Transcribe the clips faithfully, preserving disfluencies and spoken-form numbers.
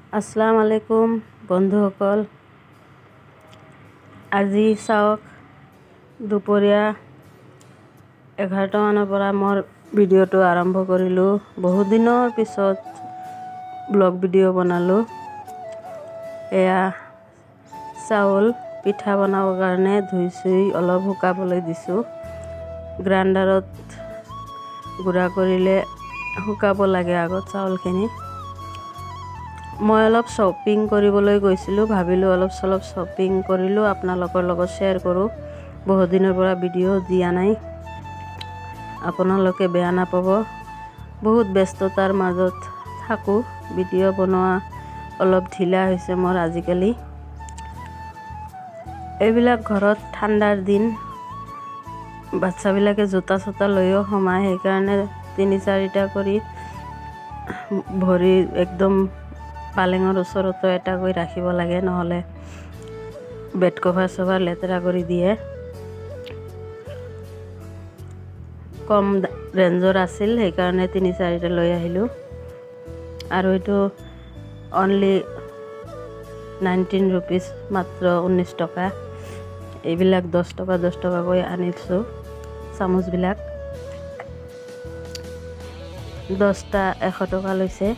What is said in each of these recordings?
আসসালামু আলাইকুম বন্ধুসকল, আজি চাওক দুপৰীয়া এঘাৰটা মানৰ পৰা মোৰ ভিডিঅ'টো আৰম্ভ কৰিলোঁ। বহুত দিনৰ পিছত ব্লগ ভিডিঅ' বনালোঁ। এয়া চাউল পিঠা বনাবৰ কাৰণে ধুই চুই অলপ শুকাবলৈ দিছোঁ। গ্ৰাইণ্ডাৰত গুড়া কৰিলে শুকাব লাগে আগত চাউলখিনি। মই অলপ শ্বপিং কৰিবলৈ গৈছিলোঁ, ভাবিলোঁ অলপ চলপ শ্বপিং কৰিলোঁ, আপোনালোকৰ লগত শ্বেয়াৰ কৰোঁ। বহুত দিনৰ পৰা ভিডিঅ' দিয়া নাই, আপোনালোকে বেয়া নাপাব। বহুত ব্যস্ততাৰ মাজত থাকোঁ, ভিডিঅ' বনোৱা অলপ ঢিলা হৈছে মোৰ আজিকালি। এইবিলাক ঘৰত ঠাণ্ডাৰ দিন, বাচ্চাবিলাকে জোতা চোতা লৈও সোমায়, সেইকাৰণে তিনি চাৰিটা কৰি ভৰি একদম পালেঙৰ ওচৰতো এটা কৰি ৰাখিব লাগে, নহ'লে বেড কভাৰ চভাৰ লেতেৰা কৰি দিয়ে। কম ৰেঞ্জৰ আছিল, সেইকাৰণে তিনি চাৰিটা লৈ আহিলোঁ। আৰু এইটো অনলি নাইনটিন ৰুপিজ, মাত্ৰ ঊনৈছ টকা। এইবিলাক দহ টকা দহ টকাকৈ আনিছোঁ। চামুচবিলাক দহটা এশ টকা লৈছে।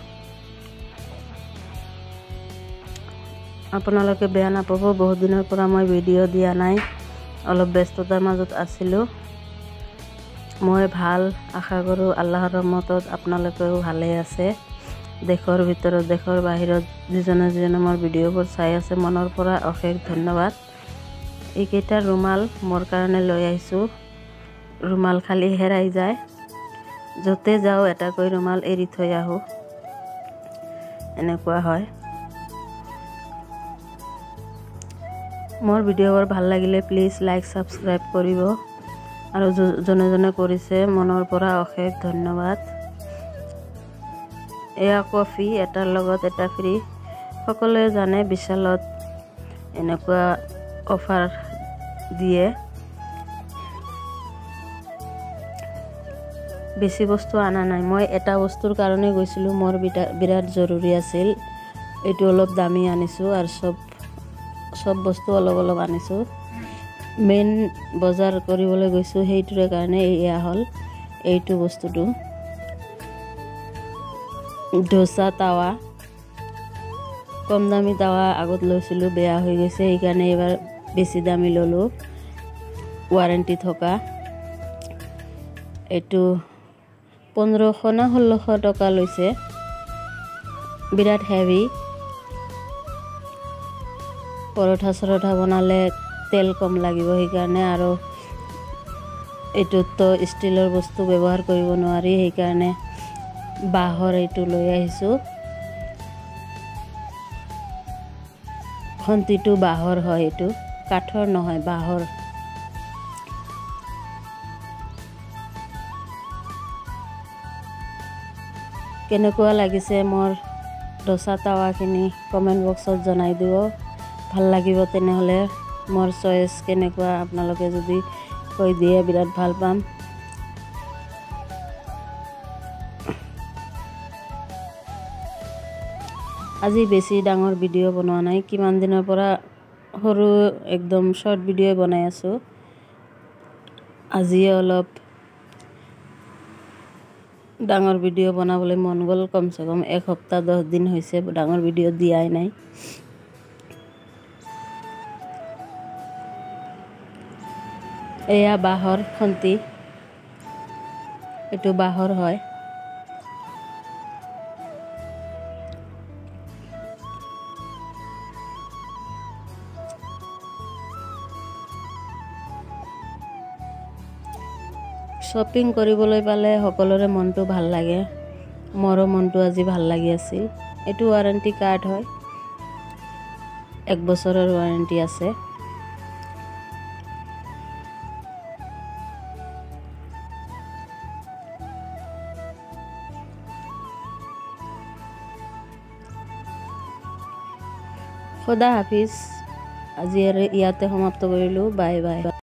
আপোনালোকে বেয়া নাপাব, বহুত দিনৰ পৰা মই ভিডিঅ' দিয়া নাই, অলপ ব্যস্ততাৰ মাজত আছিলোঁ। মই ভাল আশা কৰোঁ আল্লাহৰ ৰহমতত আপোনালোকেও ভালেই আছে। দেশৰ ভিতৰত দেশৰ বাহিৰত যিজনে যিজনে মোৰ ভিডিঅ'বোৰ চাই আছে, মনৰ পৰা অশেষ ধন্যবাদ। এইকেইটা ৰুমাল মোৰ কাৰণে লৈ আহিছোঁ। ৰুমাল খালি হেৰাই যায়, য'তে যাওঁ এটাকৈ ৰুমাল এৰি থৈ আহোঁ, এনেকুৱা হয়। মোৰ ভিডিঅ'বোৰ ভাল লাগিলে প্লিজ লাইক ছাবস্ক্ৰাইব কৰিব, আৰু যোনে যোনে কৰিছে মনৰ পৰা অশেষ ধন্যবাদ। এয়া কফি, এটাৰ লগত এটা ফ্ৰী। সকলোৱে জানে বিশালত এনেকুৱা অফাৰ দিয়ে। বেছি বস্তু অনা নাই, মই এটা বস্তুৰ কাৰণে গৈছিলোঁ, মোৰ বিৰাট জৰুৰী আছিল। এইটো অলপ দামী আনিছোঁ, আৰু চব চব বস্তু অলপ অলপ আনিছোঁ। মেইন বজাৰ কৰিবলৈ গৈছোঁ, সেইটোৰে কাৰণে এয়া হ'ল এইটো বস্তুটো। ডোচা টাৱা, কম দামী টাৱা আগত লৈছিলোঁ, বেয়া হৈ গৈছে, সেইকাৰণে এইবাৰ বেছি দামী ল'লোঁ, ৱাৰেণ্টি থকা। এইটো পোন্ধৰশ না ষোল্লশ টকা লৈছে, বিৰাট হেভি। পৰঠা চৰঠা বনালে তেল কম লাগিব, সেইকাৰণে। আৰু এইটোতো ষ্টিলৰ বস্তু ব্যৱহাৰ কৰিব নোৱাৰি, সেইকাৰণে বাঁহৰ এইটো লৈ আহিছোঁ। খন্তিটো বাঁহৰ হয়, এইটো কাঠৰ নহয়, বাঁহৰ। কেনেকুৱা লাগিছে মোৰ ডোচা টাৱাখিনি কমেণ্ট বক্সত জনাই দিব। ভাল লাগিব তেনেহ'লে। মোৰ চইচ কেনেকুৱা আপোনালোকে যদি কৈ দিয়ে বিৰাট ভাল পাম। আজি বেছি ডাঙৰ ভিডিঅ' বনোৱা নাই, কিমান দিনৰ পৰা সৰু একদম শ্বৰ্ট ভিডিঅ' বনাই আছোঁ। আজি অলপ ডাঙৰ ভিডিঅ' বনাবলৈ মন গ'ল, কমচে কম এসপ্তাহ দহ দিন হৈছে ডাঙৰ ভিডিঅ' দিয়াই নাই। এয়া বাঁহৰ খন্তি, এইটো বাঁহৰ হয়। শ্বপিং কৰিবলৈ পালে সকলোৰে মনটো ভাল লাগে, মোৰো মনটো আজি ভাল লাগি আছিল। এইটো ৱাৰেণ্টি কাৰ্ড হয়, এক বছৰৰ ৱাৰেণ্টি আছে। খুদা হাফিজ, আজি আৰু ইয়াতে সমাপ্ত কৰিলোঁ। Bye bye.